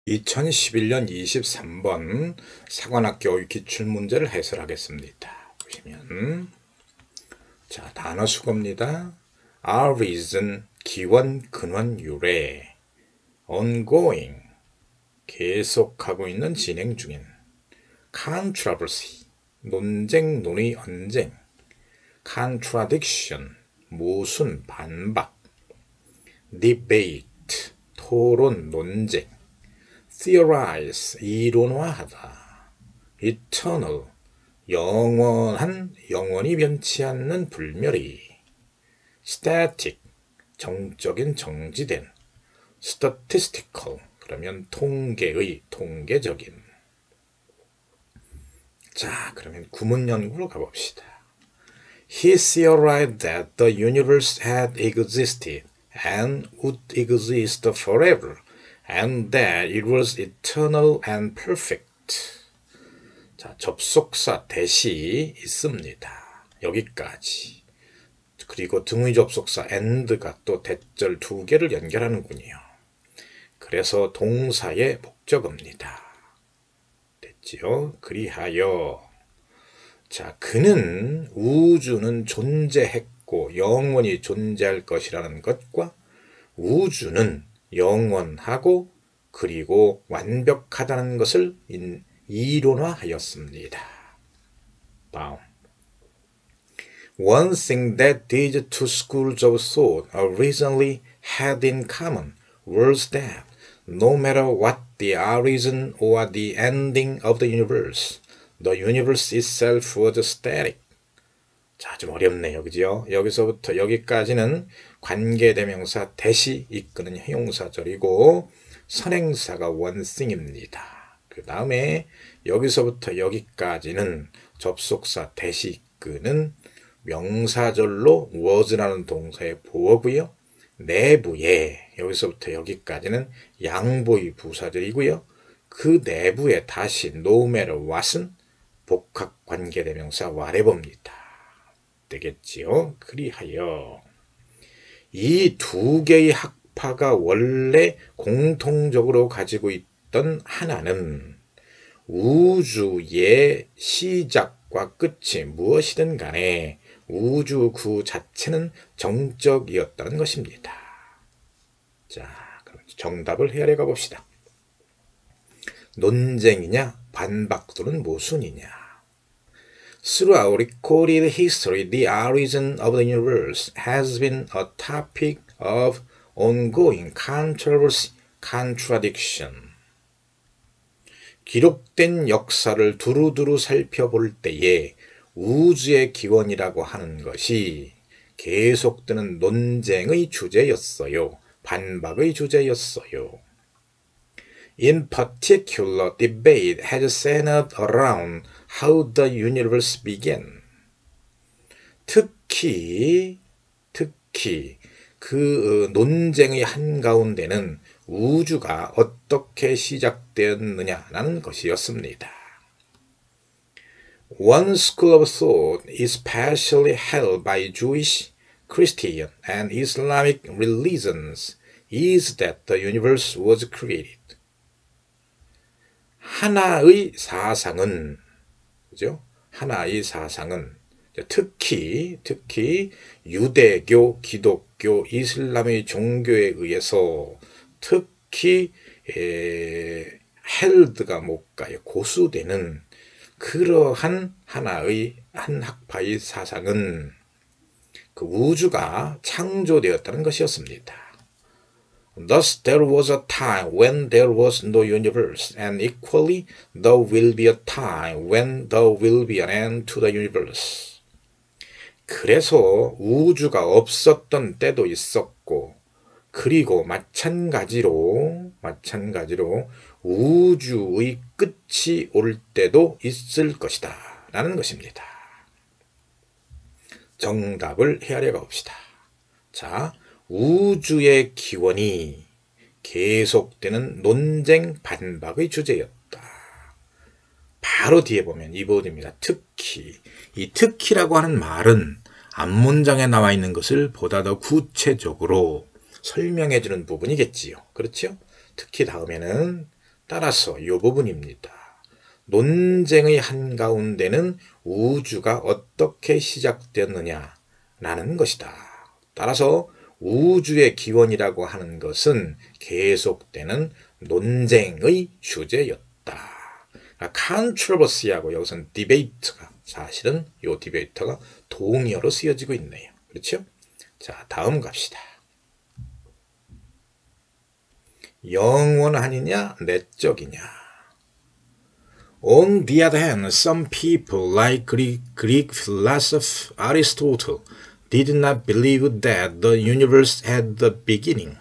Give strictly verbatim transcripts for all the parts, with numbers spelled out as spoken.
이천십일 년 이십삼 번 사관학교 기출문제를 해설하겠습니다. 보시면 자, 단어 수거입니다. are reason, 기원, 근원, 유래. ongoing, 계속하고 있는 진행 중인. controversy, 논쟁, 논의, 언쟁. contradiction, 모순, 반박. debate, 토론, 논쟁. theorize, 이론화하다. eternal, 영원한, 영원히 변치 않는 불멸이. static, 정적인, 정지된. statistical, 그러면 통계의, 통계적인. 자, 그러면 구문 연구로 가봅시다. He theorized that the universe had existed and would exist forever. and that it was eternal and perfect. 자, 접속사 대시 있습니다. 여기까지. 그리고 등의 접속사 and가 또 대절 두 개를 연결하는군요. 그래서 동사의 목적어입니다. 됐지요? 그리하여 자, 그는 우주는 존재했고 영원히 존재할 것이라는 것과 우주는 영원하고 그리고 완벽하다는 것을 이론화하였습니다. 다음. One thing that these two schools of thought originally had in common was that no matter what the origin or the ending of the universe, the universe itself was static. 자, 좀 어렵네요. 그죠? 여기서부터 여기까지는 관계대명사 대시 이끄는 형용사절이고 선행사가 원싱입니다. 그 다음에 여기서부터 여기까지는 접속사 대시 이끄는 명사절로 was라는 동사의 보어고요. 내부에 여기서부터 여기까지는 양보의 부사절이고요. 그 내부에 다시 no matter what은 복합 관계대명사 whatever입니다. 되겠지요. 그리하여 이 두 개의 학파가 원래 공통적으로 가지고 있던 하나는 우주의 시작과 끝이 무엇이든 간에 우주 그 자체는 정적이었다는 것입니다. 자, 그럼 정답을 헤아려 봅시다. 논쟁이냐 반박 또는 모순이냐. Throughout recorded history, the origin of the universe has been a topic of ongoing controversy, contradiction. 기록된 역사를 두루두루 살펴볼 때에 우주의 기원이라고 하는 것이 계속되는 논쟁의 주제였어요. 반박의 주제였어요. In particular, debate has centered around how the universe began. 특히, 특히 그 논쟁의 한가운데는 우주가 어떻게 시작되었느냐라는 것이었습니다. One school of thought, especially held by Jewish, Christian, and Islamic religions, is that the universe was created. 하나의 사상은, 그죠? 하나의 사상은 특히, 특히 유대교, 기독교, 이슬람의 종교에 의해서 특히 에, 헬드가 못 가요. 고수되는 그러한 하나의 한 학파의 사상은 그 우주가 창조되었다는 것이었습니다. Thus there was a time when there was no universe, and equally there will be a time when there will be an end to the universe. 그래서 우주가 없었던 때도 있었고, 그리고 마찬가지로, 마찬가지로 우주의 끝이 올 때도 있을 것이다 라는 것입니다. 정답을 헤아려 봅시다. 자, 우주의 기원이 계속되는 논쟁 반박의 주제였다. 바로 뒤에 보면 이 부분입니다. 특히. 이 특히라고 하는 말은 앞문장에 나와 있는 것을 보다 더 구체적으로 설명해 주는 부분이겠지요. 그렇죠? 특히 다음에는 따라서 이 부분입니다. 논쟁의 한가운데는 우주가 어떻게 시작되었느냐라는 것이다. 따라서 우주의 기원이라고 하는 것은 계속되는 논쟁의 주제였다. 컨트로버시하고 여기서는 디베이트가 사실은 이 디베이트가 동의어로 쓰여지고 있네요. 그렇죠? 자, 다음 갑시다. 영원하느냐 내적이냐. On the other hand, some people like Greek, Greek philosopher Aristotle did not believe that the universe had the beginning.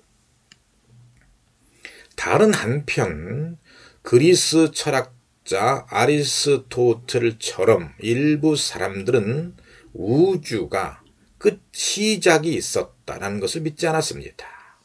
다른 한편 그리스 철학자 아리스토텔처럼 일부 사람들은 우주가 끝 시작이 있었다는 것을 믿지 않았습니다.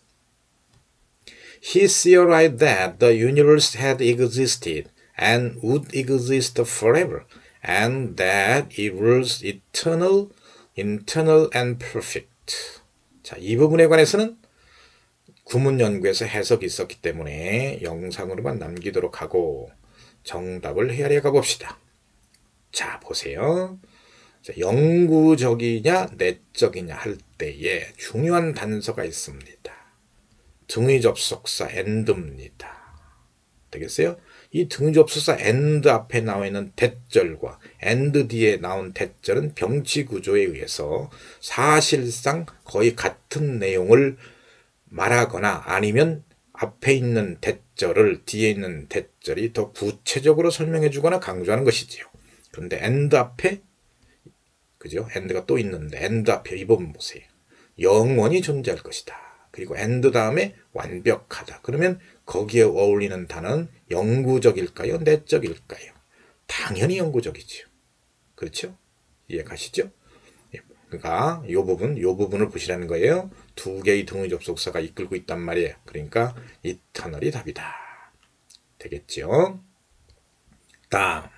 He theorized that the universe had existed and would exist forever, and that it was eternal, internal, and perfect. 자, 이 부분에 관해서는 구문 연구에서 해석이 있었기 때문에 영상으로만 남기도록 하고 정답을 헤아려 가봅시다. 자, 보세요. 자, 영구적이냐 내적이냐 할 때에 중요한 단서가 있습니다. 등의 접속사 and입니다. 되겠어요? 이 등의 접속사 and 앞에 나와 있는 대절과 and 뒤에 나온 대절은 병치 구조에 의해서 사실상 거의 같은 내용을 말하거나 아니면 앞에 있는 대절을 뒤에 있는 대절이 더 구체적으로 설명해 주거나 강조하는 것이지요. 그런데 and 앞에 그죠? and가 또 있는데 and 앞에 이 부분 보세요. 영원히 존재할 것이다. 그리고 and 다음에 완벽하다. 그러면 거기에 어울리는 단어는 영구적일까요? 내적일까요? 당연히 영구적이죠. 그렇죠? 이해 가시죠? 그러니까 이 부분, 이 부분을 보시라는 거예요. 두 개의 등의 접속사가 이끌고 있단 말이에요. 그러니까 이터널이 답이다. 되겠죠? 다음.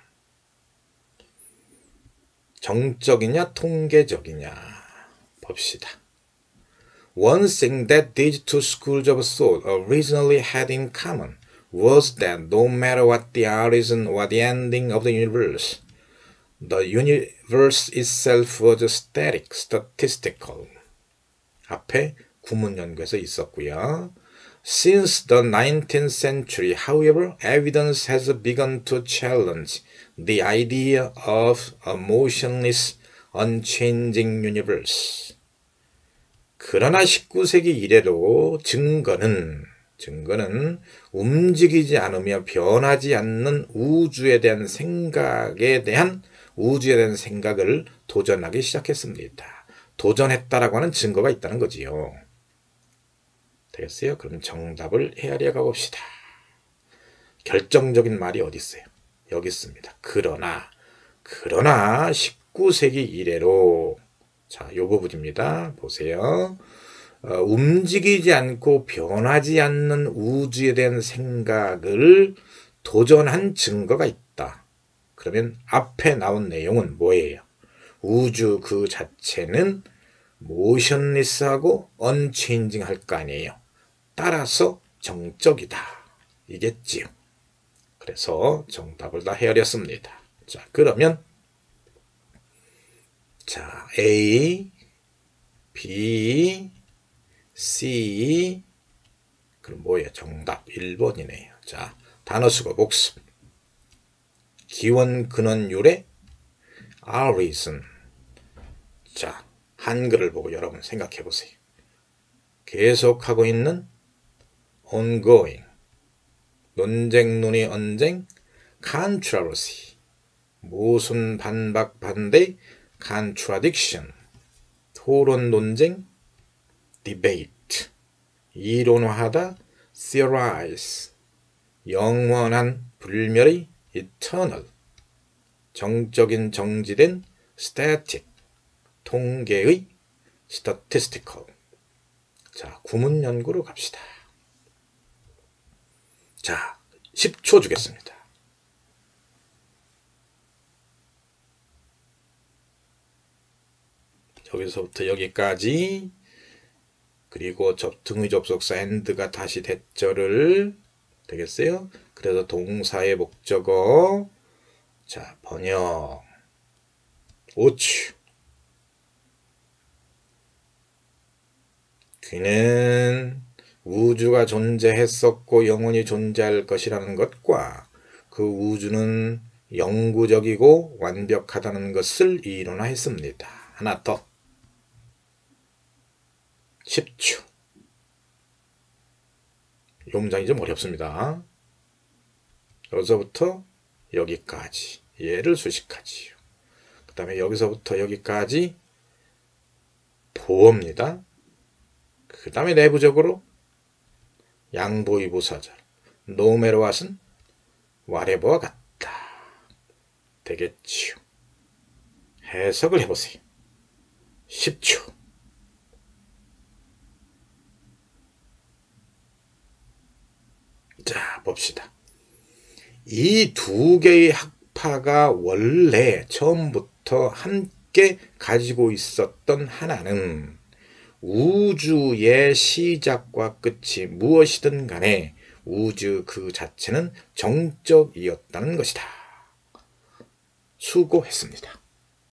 정적이냐 통계적이냐 봅시다. One thing that these two schools of thought originally had in common was that no matter what the origin or the ending of the universe, the universe itself was static, statistical. 앞에 구문 연구에서 있었고요. Since the nineteenth century, however, evidence has begun to challenge the idea of a motionless, unchanging universe. 그러나 십구 세기 이래로 증거는 증거는 움직이지 않으며 변하지 않는 우주에 대한 생각에 대한 우주에 대한 생각을 도전하기 시작했습니다. 도전했다라고 하는 증거가 있다는 거지요. 되겠어요? 그럼 정답을 헤아려 가봅시다. 결정적인 말이 어디 있어요? 여기 있습니다. 그러나 그러나 십구 세기 이래로 자, 요 부분입니다. 보세요. 어, 움직이지 않고 변하지 않는 우주에 대한 생각을 도전한 증거가 있다. 그러면 앞에 나온 내용은 뭐예요? 우주 그 자체는 모션리스하고 언체인징 할 거 아니에요. 따라서 정적이다. 이겠지요. 그래서 정답을 다 헤아렸습니다. 자, 그러면 자, A, B, C, 그럼 뭐예요? 정답 일 번이네요. 자, 단어수거 복습. 기원, 근원, 유래, origin. 자, 한글을 보고 여러분 생각해 보세요. 계속하고 있는 ongoing, 논쟁, 논의, 언쟁, controversy, 모순, 반박, 반대, contradiction, 토론, 논쟁, debate, 이론화하다, theorize, 영원한, 불멸의, eternal, 정적인, 정지된, static, 통계의, statistical. 자, 구문 연구로 갑시다. 자, 십 초 주겠습니다. 여기서부터 여기까지, 그리고 접, 등의 접속사 and가 다시 대절을 되겠어요? 그래서 동사의 목적어. 자, 번역. 오추. 귀는 우주가 존재했었고 영원히 존재할 것이라는 것과 그 우주는 영구적이고 완벽하다는 것을 이론화했습니다. 하나 더. 십 초. 이 문장이 좀 어렵습니다. 여기서부터 여기까지 얘를 수식하지요. 그 다음에 여기서부터 여기까지 보어입니다. 그 다음에 내부적으로 양보의 부사절 no matter what은 whatever와 같다. 되겠지요. 해석을 해보세요. 십 초. 자, 봅시다. 이 두 개의 학파가 원래 처음부터 함께 가지고 있었던 하나는 우주의 시작과 끝이 무엇이든 간에 우주 그 자체는 정적이었다는 것이다. 수고했습니다.